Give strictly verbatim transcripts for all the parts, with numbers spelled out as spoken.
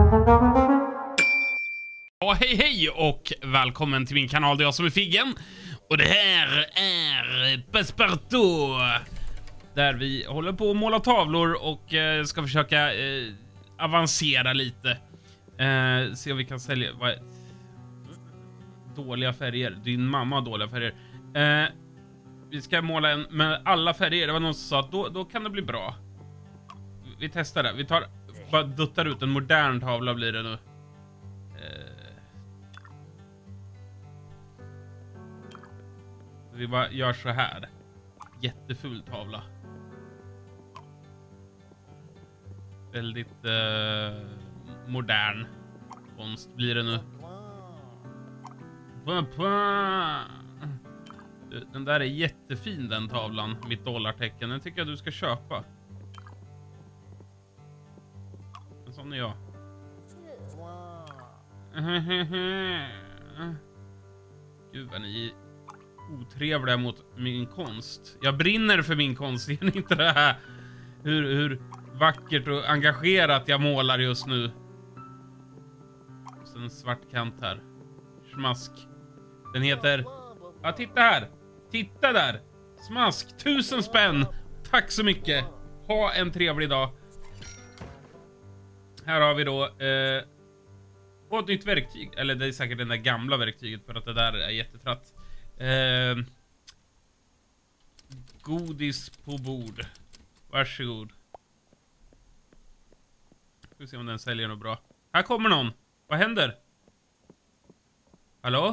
Ja, hej hej och välkommen till min kanal. Det är jag som är Figgen. Och det här är Passepartout, där vi håller på att måla tavlor och eh, ska försöka eh, avancera lite. Eh, se om vi kan sälja... Vad, dåliga färger. Din mamma har dåliga färger. Eh, vi ska måla en med alla färger. Det var någon som sa att då, då kan det bli bra. Vi testar det. Vi tar... Bara duttar ut en modern tavla blir det nu. Eh, vi bara gör så här. Jätteful tavla. Väldigt eh, modern konst blir det nu. Den där är jättefin, den tavlan. Mitt dollartecken. Den tycker jag du ska köpa. En sån är jag. Gud vad ni är otrevliga mot min konst. Jag brinner för min konst. Är inte det här hur, hur vackert och engagerat jag målar just nu. Och sen en svart kant här. Smask. Den heter... Ja, titta här. Titta där. Smask. Tusen spänn. Tack så mycket. Ha en trevlig dag. Här har vi då... Eh, och ett nytt verktyg. Eller det är säkert den där gamla verktyget, för att det där är jättetratt. Eh, godis på bord. Varsågod. Ska vi se om den säljer något bra. Här kommer någon. Vad händer? Hallå?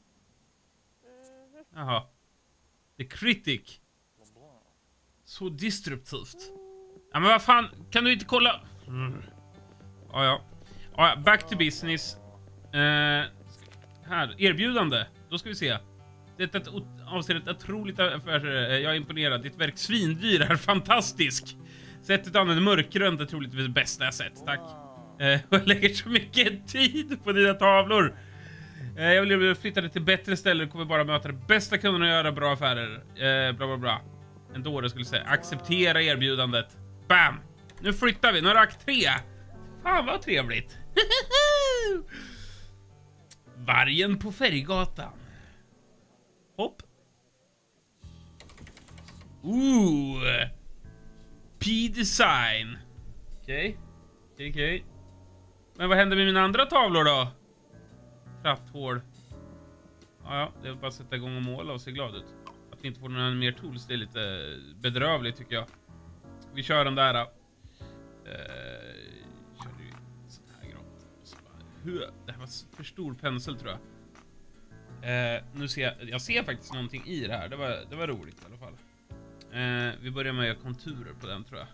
Jaha. The Critic. Så disruptivt. Ja, men vad fan, kan du inte kolla? Mm. Ja, ja. Ja, back to business. Eh, här, erbjudande. Då ska vi se. Det är ett avser ett otroligt affär. Jag är imponerad. Ditt verk svindyr är fantastisk. Sättet att använda mörkgrönt är troligtvis det bästa jag sett. Tack. Eh, jag lägger så mycket tid på dina tavlor. Eh, jag vill bli flyttade till bättre ställen. Kommer bara möta de bästa kunderna och göra bra affärer. Eh, bla bla bla. Ändå det skulle säga. Acceptera erbjudandet. Bam! Nu flyttar vi. Nu är det akt tre. Fan vad trevligt. Vargen på Färggatan. Hopp. Ooh. P-design. Okej. Okej, okej. Men vad händer med mina andra tavlor då? Krafthål. Ja, ja, det är bara att sätta igång och måla och se glad ut. Att vi inte får några mer tools, det är lite bedrövligt tycker jag. Vi kör den där. Uh, kör vi sån här grått. Det här var för stor pensel tror jag. Uh, nu ser jag, jag ser faktiskt någonting i det här. Det var, det var roligt i alla fall. Uh, vi börjar med att göra konturer på den tror jag.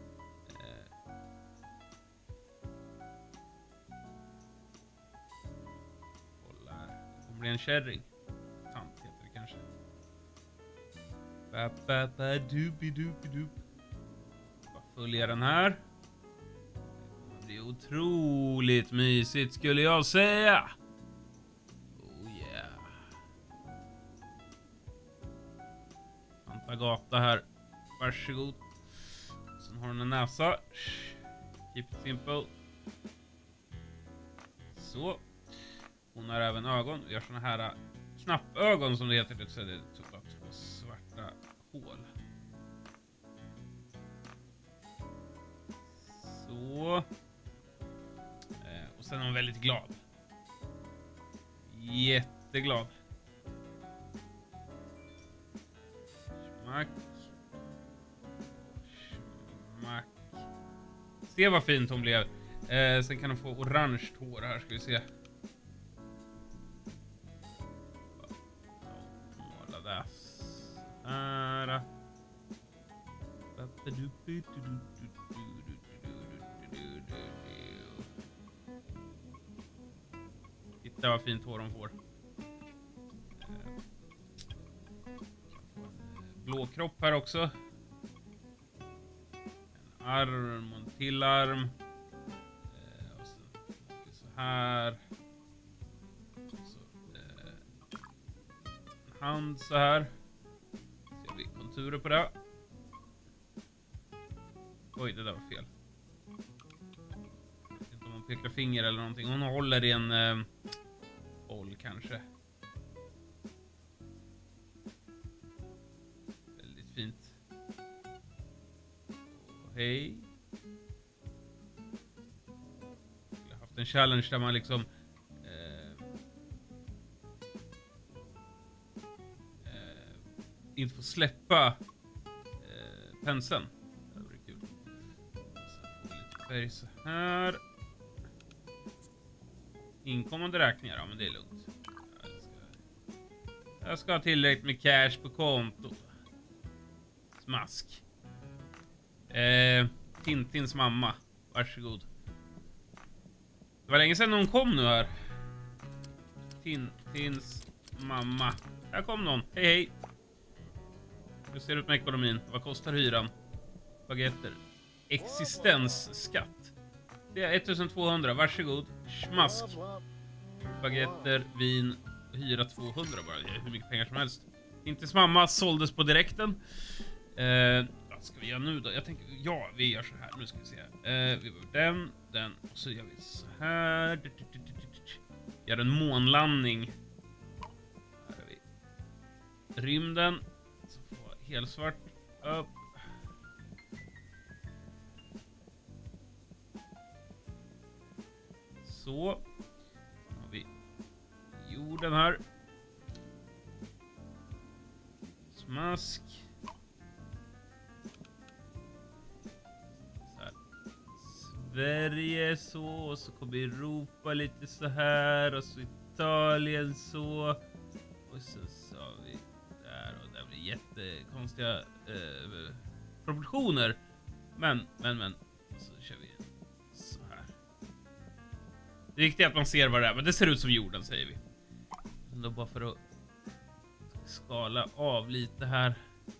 Blir en kärring. Sant heter det kanske. Ba, ba, ba, dupi, dupi, dup. Bara följa den här. Det är otroligt mysigt skulle jag säga. Oh yeah. Santa gata här. Varsågod. Sen har hon en näsa. Keep it simple. Så. Hon har även ögon. Vi har såna här knappögon som det heter. Det är såklart två svarta hål. Så. Eh, och sen är hon väldigt glad. Jätteglad. Smack. Smack. Se vad fint hon blev. Eh, sen kan hon få orange hår här. Ska vi se. Här. Titta vad fint hår hon får. Blå kropp här också. En arm och en till arm. Och så, så här. Så, en hand så här. Ser vi konturer på det. Oj, det där var fel. Jag vet inte om hon pekar finger eller någonting. Hon håller i en eh, boll kanske. Väldigt fint. Och hej. Jag har haft en challenge där man liksom eh, eh, inte får släppa eh, penseln. Det blir kul. Så får vi lite färg så här. Inkommande räkningar, ja men det är lugnt. Jag ska, jag ska ha tillräckligt med cash på konto. Smask. Eh, Tintins mamma. Varsågod. Det var länge sedan någon kom nu här. Tintins mamma. Här kom någon. Hej hej. Hur ser det ut med ekonomin? Vad kostar hyran? Baguetter. Existensskatt. Det är ettusentvåhundra. Varsågod. Smask. Baguetter, vin, hyra tvåhundra bara. Det är hur mycket pengar som helst. Tintins mamma såldes på direkten. Eh, vad ska vi göra nu då? Jag tänker, ja, vi gör så här. Nu ska vi se. Eh, vi gör den, den. Och så gör vi så här. Gör en månlandning. Här har vi rymden. Så får helsvart upp. Så. Har vi jorden här. Smask. Så här. Sverige så. Och så kommer Europa lite så här. Och så Italien så. Och så så har vi där. Och där blir jättekonstiga eh, proportioner. Men, men, men. Och så kör vi så här. Det är viktigt att man ser vad det är. Men det ser ut som jorden, säger vi. Då bara för att skala av lite här.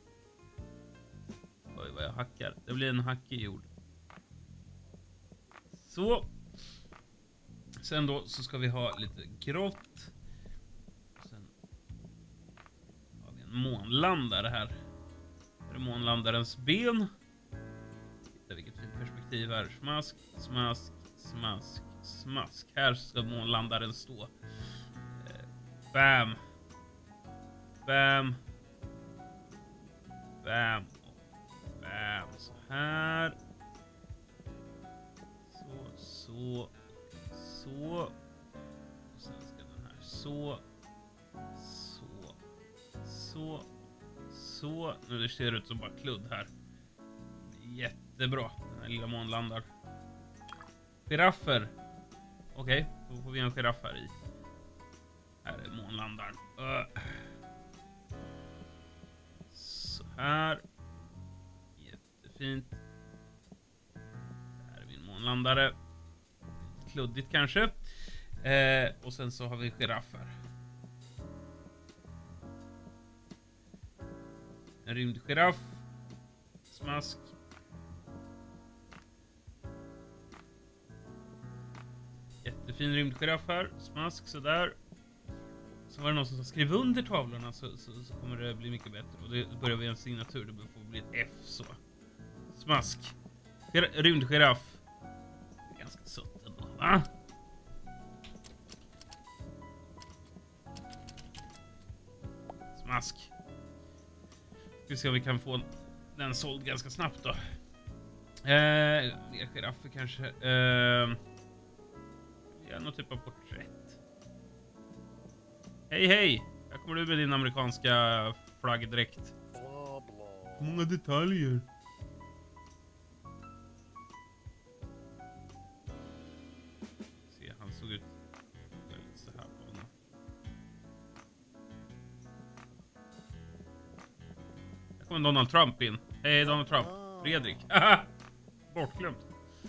Oj, vad jag hackar. Det blir en hackig jord. Så. Sen då så ska vi ha lite grått. Sen har vi en månlandare här. Här är månlandarens ben. Titta vilket fint perspektiv här. Smask, smask, smask, smask. Här ska månlandaren stå. Eh, bam. Bam. Bam. Bam. Så här. Så, så. Så. Och sen ska den här så. Så. Så. Så. Nu det ser ut som bara kludd här. Jättebra. Den här lilla månlandar. Giraffer. Okej, okay, då får vi en giraff här i. Här är månlandaren. Uh. Så här. Jättefint. Här är min månlandare. Kluddigt kanske. Eh, och sen så har vi giraffer. En rymdgiraff. Smask. Jättefin rymdgiraff här. Smask sådär. Så var det någon som skrev under tavlorna så, så, så kommer det bli mycket bättre. Och det börjar vi en signatur. Det får bli ett F så. Smask. Rymdgiraff. Ganska sött ändå, va? Smask. Ska vi se om vi kan få den såld ganska snabbt då. Eh, mer giraffer kanske. Eh, ja, någon typ av porträtt. Hej hej! Här kommer du med din amerikanska flaggdräkt. Många detaljer. Se, han såg ut väldigt så här på honom. Här kommer Donald Trump in. Hej Donald Trump. Fredrik. Aha! Bortglömt.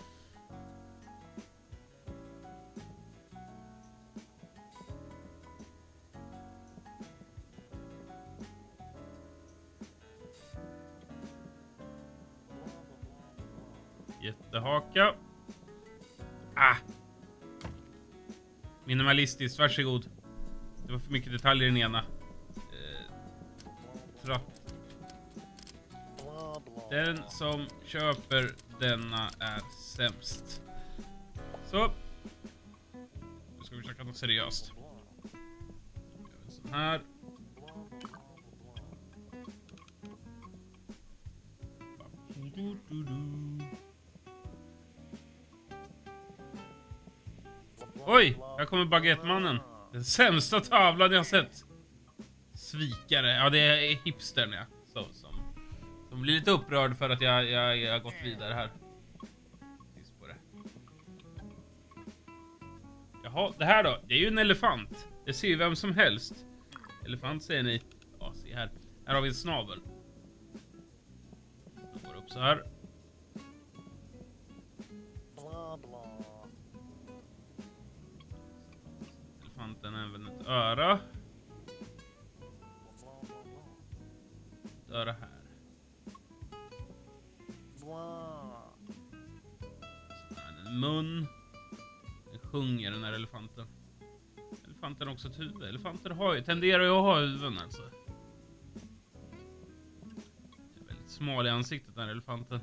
Jättehaka. Ah. Minimalistiskt, varsågod. Det var för mycket detaljer i den ena. Eh, tratt. Den som köper denna är sämst. Så, ska vara seriöst. Så här. Oj, här kommer baguettemannen. Den sämsta tavlan jag sett. Svikare. Ja, det är hipstern, ja. Så, som, som blir lite upprörd för att jag, jag, jag har gått vidare här. På det. Jaha, det här då. Det är ju en elefant. Det ser ju vem som helst. Elefant säger ni. Ja, se här. Här har vi en snavel. Den går upp så här. Elefanten har även ett öra. Ett öra här. En mun. Den sjunger, den här elefanten. Elefanten har också ett huvud. Elefanter har ju, tenderar ju att ha huvuden alltså. Det är väldigt smal i ansiktet, den här elefanten.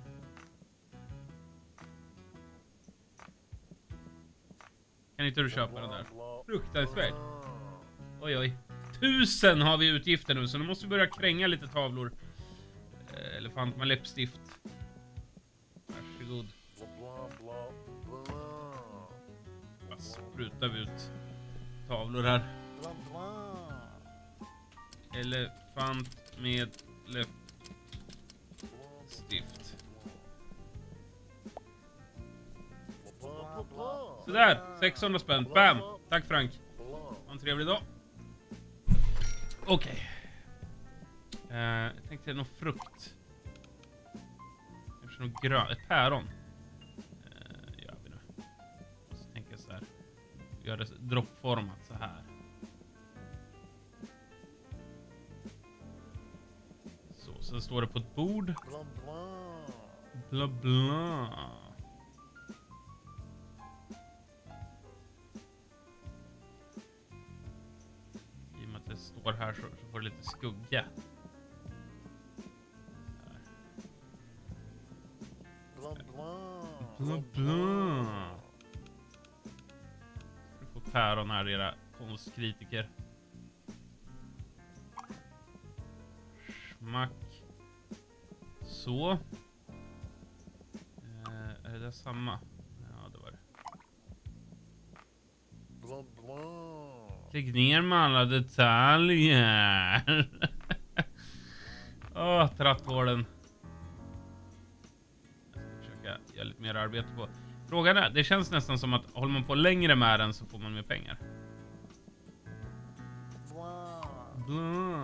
Kan inte du köpa den där? Fruktansvärt. Oj oj. Tusen har vi utgifter nu, så nu måste vi börja kränga lite tavlor. Eh, elefant med läppstift. Varsågod. Bara sprutar vi ut tavlor här. Elefant med läppstift. Sådär, sexhundra spänn. Bam! Tack Frank. Ha en trevlig dag. Okej. Okay. Uh, jag tänkte någon frukt. Kanske något grönt. Ett päron. Uh, gör vi nu. Så tänker jag så här. Gör det droppformat så här. Så, sen står det på ett bord. Bla bla. Det står här så, så får det lite skugga. Bla bla. Du får päron här, era konstkritiker. Smack. Så. Eh, är det där samma? Ja, det var det. Bla bla. Lägg ner med alla detaljer. Åh, oh, trattgården. Jag ska försöka göra lite mer arbete på. Frågan är, det känns nästan som att håller man på längre med den så får man mer pengar. Bla.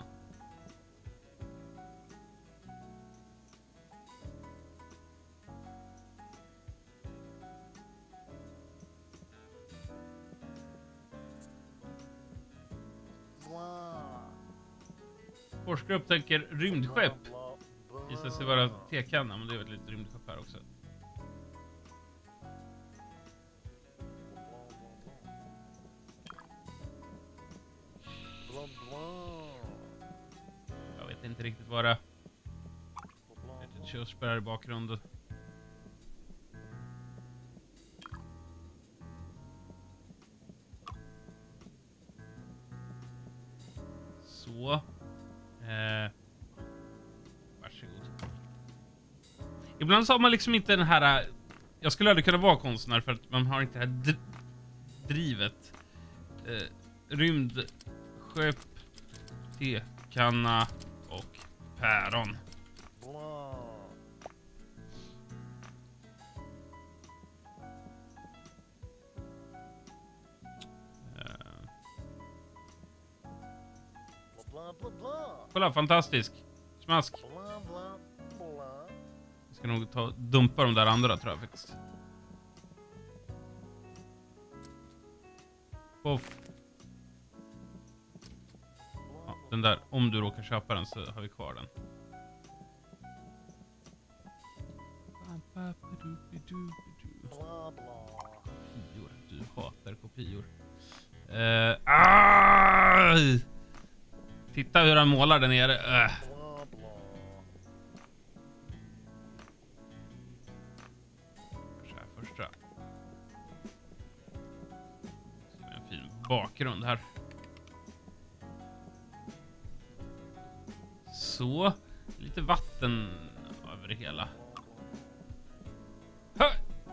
Forskare upptäcker rymdskepp. Visar sig vara tekanna, men det är väl lite rymdskepp här också. Jag vet inte riktigt vad det är. Ett körsbär i bakgrunden. Så. Eh, varsågod. Ibland så har man liksom inte den här. Jag skulle aldrig kunna vara konstnär för att man har inte det här dr drivet. Eh, rymdskepp, tekanna och päron. Kolla, fantastisk. Smask. Jag ska nog ta dumpa de där andra, tror jag faktiskt. Poff. Ja, den där, om du råkar köpa den så har vi kvar den. Kopior. Du hatar kopior. Uh, ah! Titta hur han målar där nere. Äh. Så här första. Så en bakgrund här. Så. Lite vatten över det hela. Hö!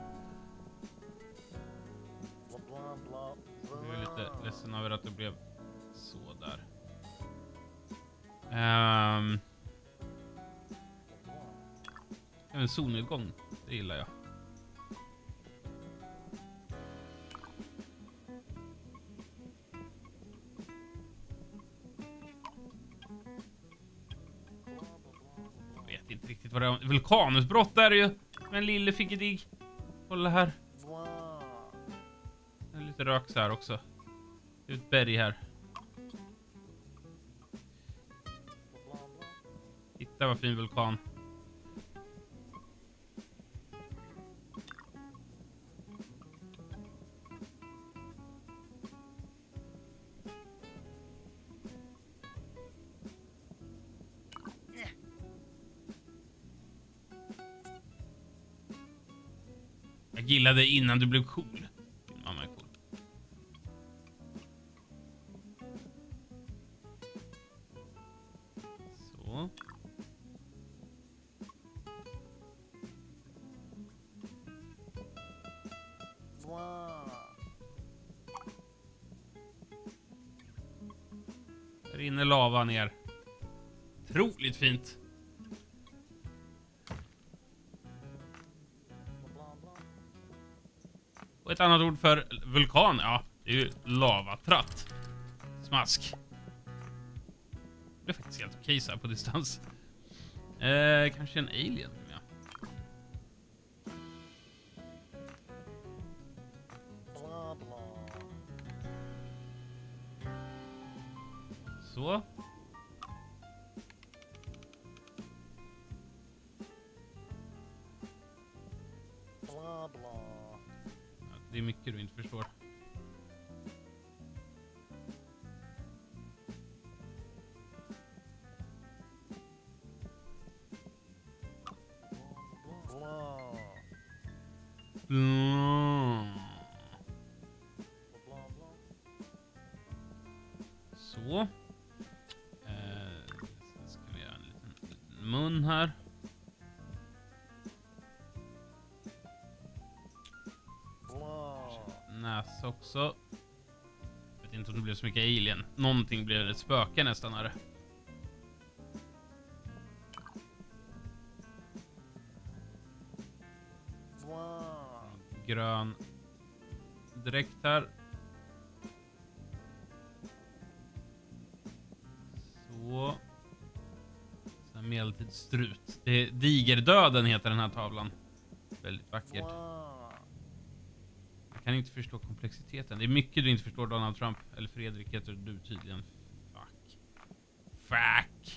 Jag är lite ledsen över att det blev så där. Um, en solnedgång, det gillar jag. Jag vet inte riktigt vad det är. Vulkanutbrott där är ju. Men lille fick dig. Kolla här. Det är lite rök så här också. Det är ett berg här. Titta vad fin vulkan. Jag gillade innan du blev cool. Mamma är cool. Så. Där inne lava ner. Otroligt fint. Och ett annat ord för vulkan, ja, det är ju lavatratt. Smask. Det är faktiskt helt okej så här på distans. Eh, kanske en alien, ja. Så. Det är mycket du inte förstår. Mm. Så. Eh, sen ska vi göra en liten, liten mun här. Näsa också. Jag vet inte om det blev så mycket alien. Någonting blev ett spöke nästan här. Grön direkt här. Så. Sen medeltidsstrut. Det är digerdöden heter den här tavlan. Väldigt vackert. Jag kan inte förstå komplexiteten. Det är mycket du inte förstår, Donald Trump. Eller Fredrik heter du tydligen. Fuck. Fuck.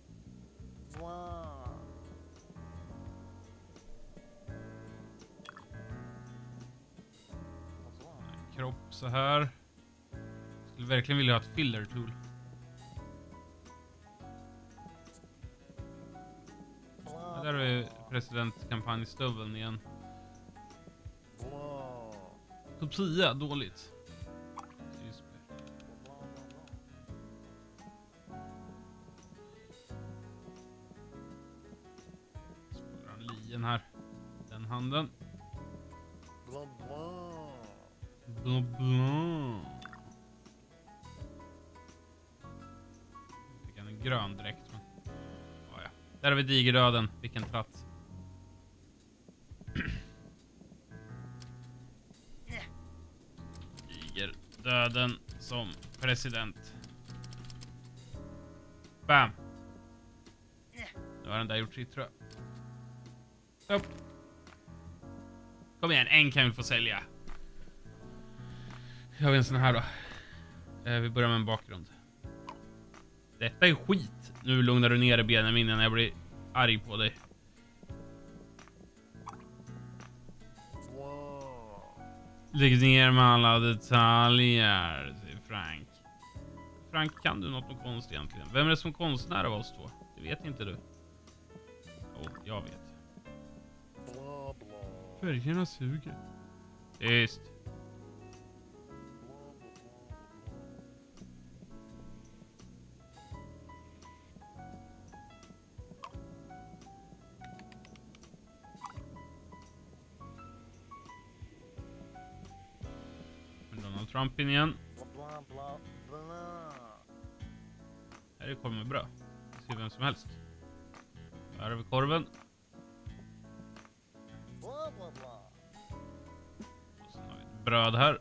Kropp så här. Skulle verkligen vilja ha ett filler tool. Ja, där har vi presidentkampanjstöveln igen. Topp tio, dåligt. Spolar en lien här. Den handen. Bla bla. Fick en grön direkt. Men... Oh, ja. Där har vi digerdöden. Vilken tratt. Digerdöden som president. Bam. Nu har den där gjort sitt, tror jag. Upp. Kom igen, en kan vi få sälja. Jag har en sån här då. Eh, vi börjar med en bakgrund. Detta är skit. Nu lugnar du ner dig, Benjamin, när jag blir arg på dig. Lägg ner med alla detaljer, säger Frank. Frank, kan du något om konst egentligen? Vem är det som konstnär av oss två? Det vet inte du. Jo, jag vet. Färgerna suger. Just. Trump in igen. Här är kommer bra. Det ser vem som helst. Här har vi korven. Och sen har vi ett bröd här.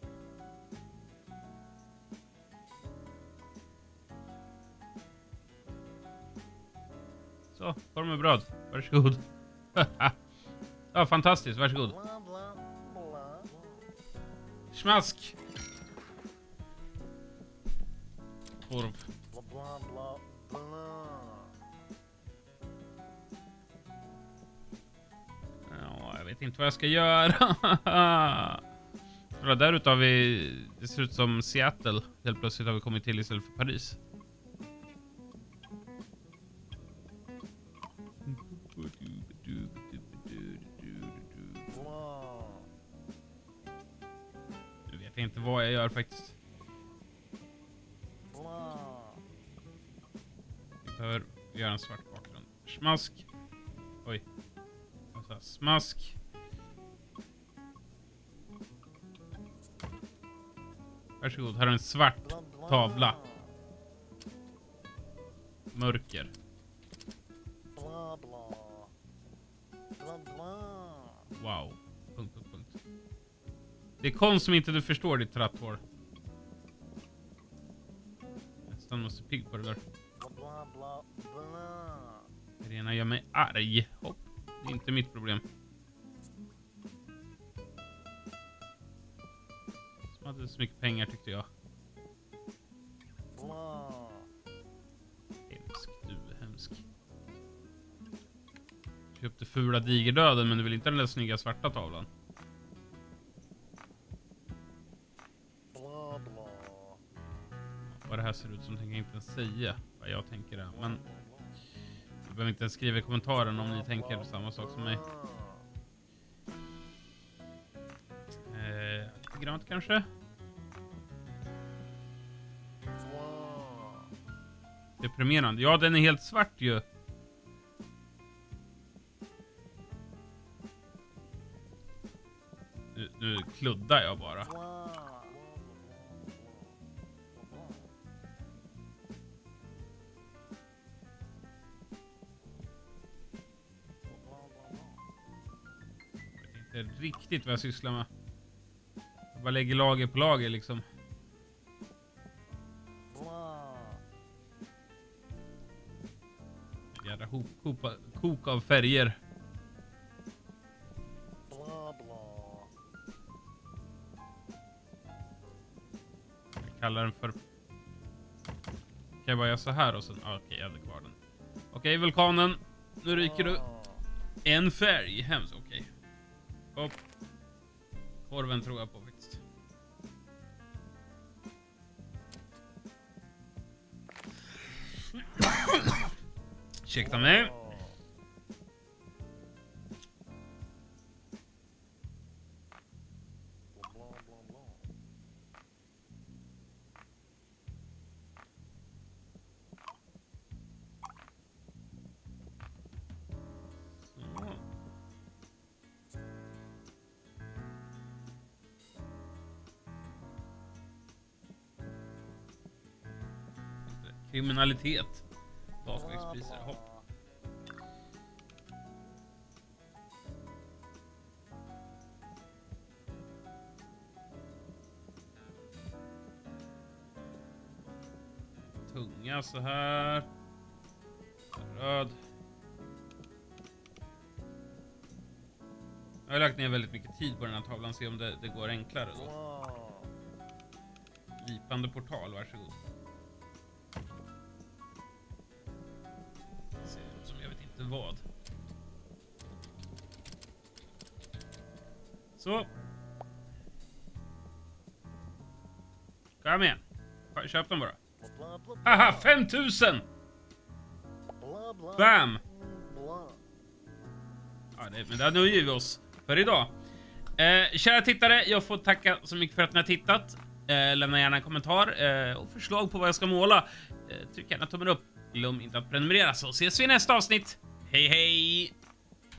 Så, korv med bröd. Varsågod. Ja, fantastiskt. Varsågod. Smask. Korv. Ja, jag vet inte vad jag ska göra. Där ute har vi... Det ser ut som Seattle. Helt plötsligt har vi kommit till istället för Paris. Jag vet inte vad jag gör faktiskt. Vi behöver göra en svart bakgrund. Smask. Oj. Alltså, smask. Varsågod, här är en svart tavla. Mörker. Wow. Punkt, punkt, punkt. Det är konst som inte du förstår, ditt tratthår. Nästan måste pigg på det där. Det ena gör mig arg. Hopp. Det är inte mitt problem. Som hade så mycket pengar tyckte jag. Hemsk, du är hemsk. Köpte fula digerdöden, men du vill inte den där snygga svarta tavlan. Vad det här ser ut som tänker jag inte ens säga vad jag tänker är. Men du behöver inte ens skriva i kommentaren om ni tänker samma sak som mig. Eh, lite grönt kanske. Deprimerande. Ja, den är helt svart ju. Nu, nu kluddar jag bara. Jag vet inte riktigt vad jag sysslar med. Jag bara lägger lager på lager liksom. Jävla hop, kopa, kok av färger. Jag kallar den för... Kan jag bara göra så här och sen... Ah, okej, okay, jag hade kvar den. Okej, okay, vulkanen. Nu ryker du. En färg. Hemskt, okej. Okay. Hopp. Korven tror jag på faktiskt. Ursäkta mig. Kriminalitet. Bakvägspriser. Hopp. Tunga så här. Röd. Jag har lagt ner väldigt mycket tid på den här tavlan. Se om det, det går enklare då. Lipande portal, varsågod. Det ser ut som jag vet inte vad. Så. Kom igen. Köp den bara. Haha, fem tusen! Bam! Ja, det, men där nöjer vi oss för idag. Eh, kära tittare, jag får tacka så mycket för att ni har tittat. Eh, lämna gärna en kommentar eh, och förslag på vad jag ska måla. Eh, tryck gärna tummen upp. Glöm inte att prenumerera så ses vi i nästa avsnitt. Hej hej!